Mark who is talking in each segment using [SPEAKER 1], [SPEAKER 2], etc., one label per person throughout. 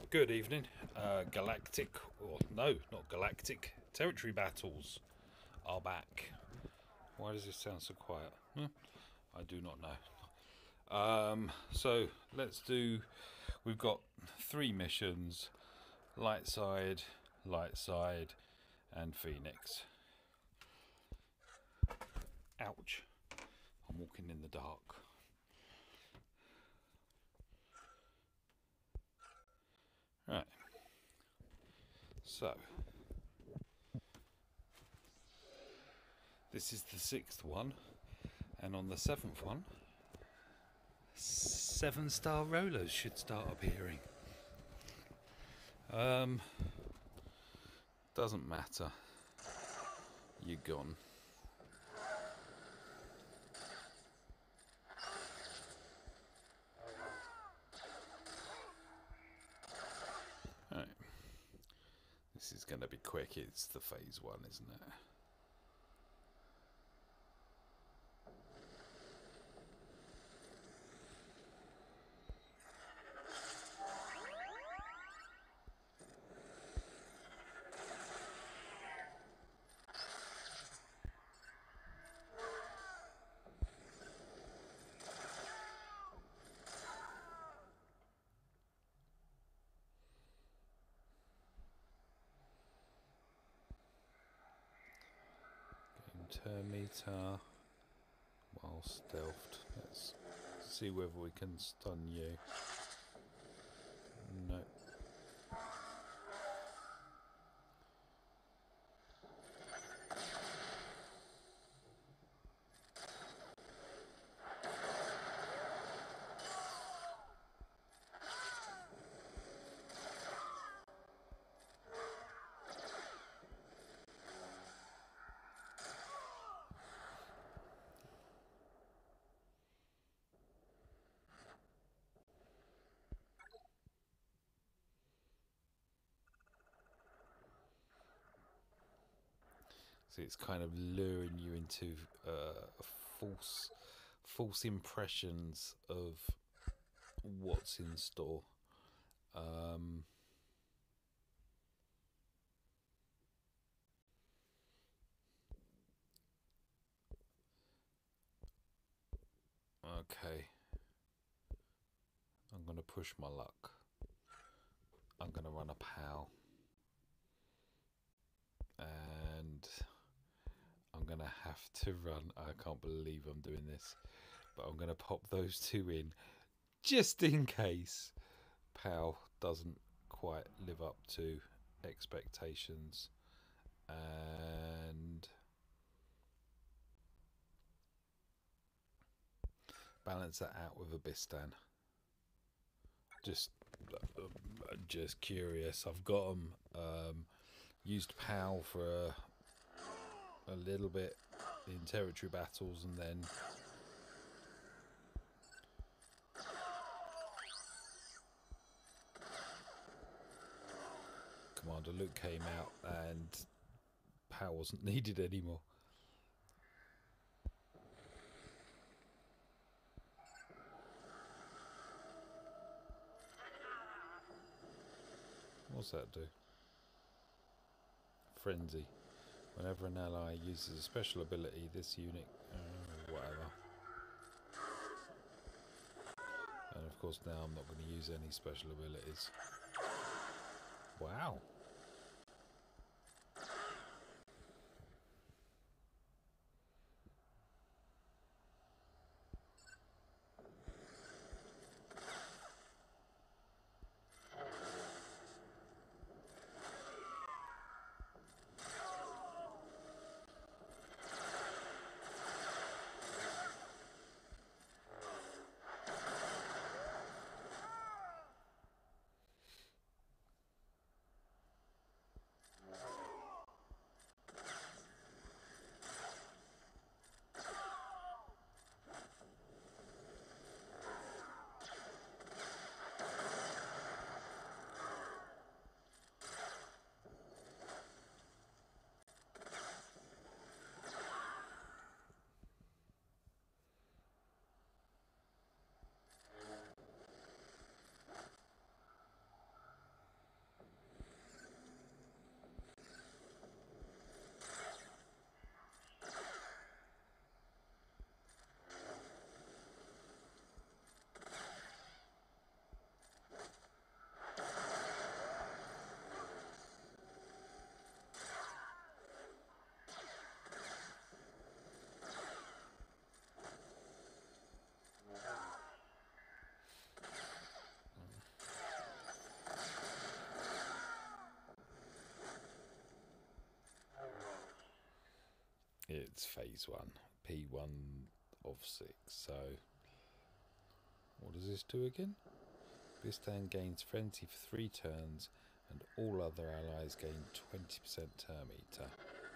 [SPEAKER 1] Good evening. Galactic, or no, not galactic, territory battles are back. Why does this sound so quiet? I do not know. So let's do. We've got three missions: light side, and Phoenix. Ouch! I'm walking in the dark. Right. So this is the sixth one, and on the seventh one, 7-star rollers should start appearing. Doesn't matter. You're gone. Right. This is going to be quick. It's the phase one, isn't it? Turn meter while stealthed. Let's see whether we can stun you. No. See, it's kind of luring you into false impressions of what's in store. Okay. I'm going to push my luck. I'm going to run a POW. And I'm going to have to run. I can't believe I'm doing this. But I'm going to pop those two in just in case POW doesn't quite live up to expectations. And balance that out with a Bistan. Just curious. I've got them. Used POW for a little bit in territory battles, and then Commander Luke came out, and POW wasn't needed anymore. What's that do? Frenzy. Whenever an ally uses a special ability, this unit... whatever. And of course now I'm not going to use any special abilities. Wow. It's phase 1, P1 of 6. So, what does this do again? Bistan gains frenzy for 3 turns, and all other allies gain 20% turn meter.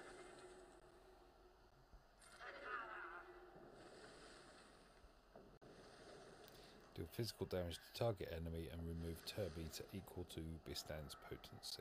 [SPEAKER 1] Deal physical damage to target enemy and remove turn meter equal to Bistan's potency.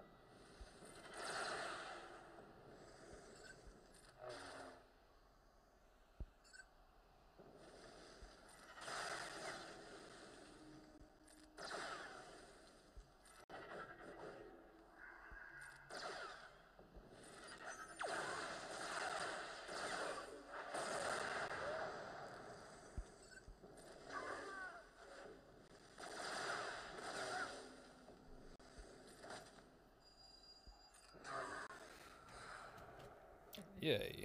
[SPEAKER 1] Yay.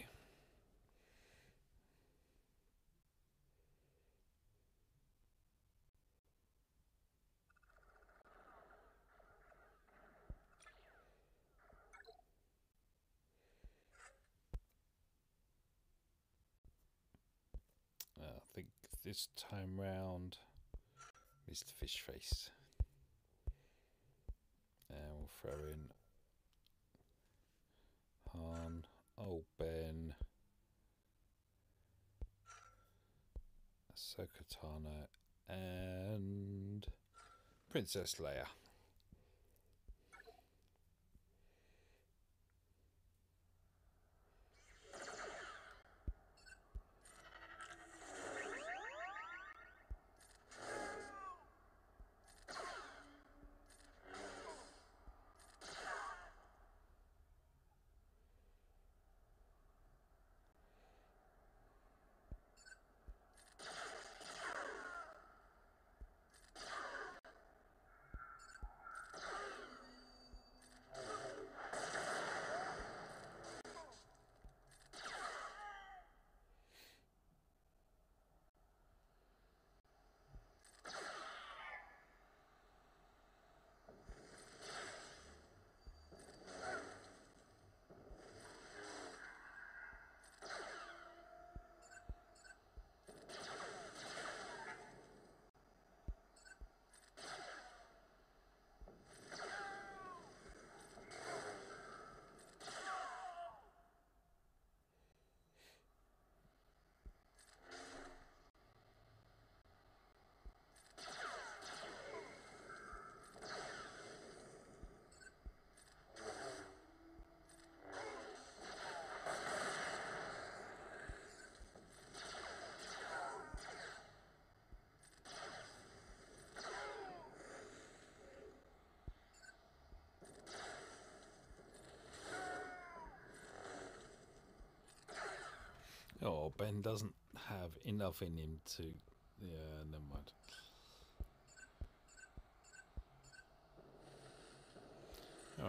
[SPEAKER 1] I think this time round, Mr. Fishface. And we'll throw in Han, Old Ben, Ahsoka Tano, and Princess Leia. Oh, Ben doesn't have enough in him to... Yeah, never mind. Alright.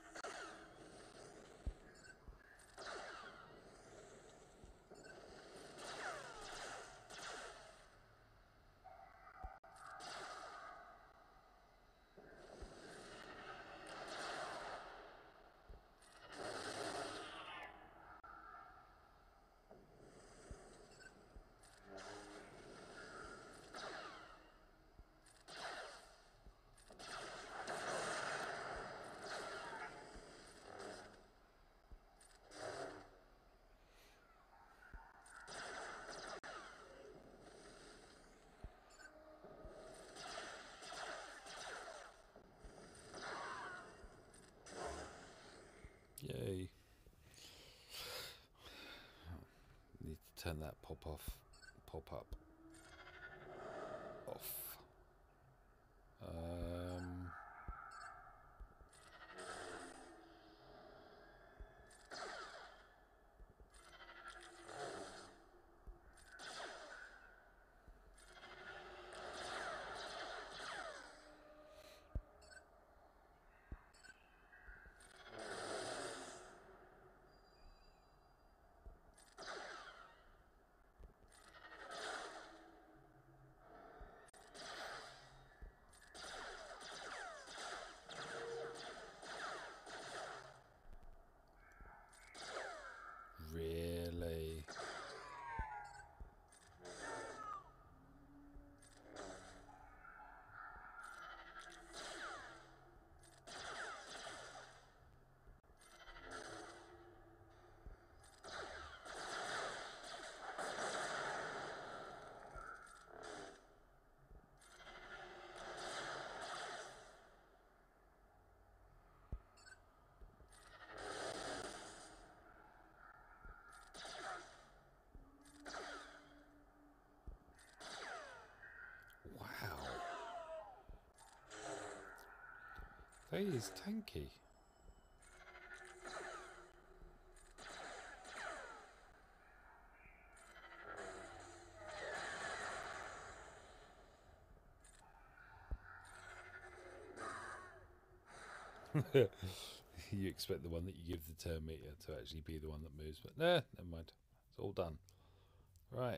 [SPEAKER 1] Yay. Need to turn that pop up off. That is tanky. You expect the one that you give the turn meter to actually be the one that moves, but nah, never mind. It's all done. Right.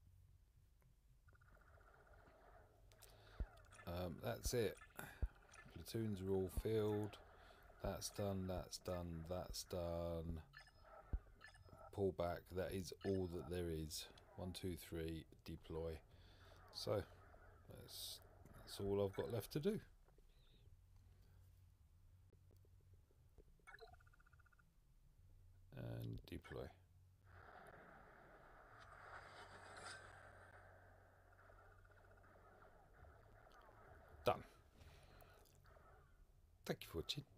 [SPEAKER 1] That's it. Platoons are all filled. That's done, that's done, that's done. Pull back. That is all that there is. 1, 2, 3, deploy. So, that's all I've got left to do. And deploy. Done. Thank you for watching.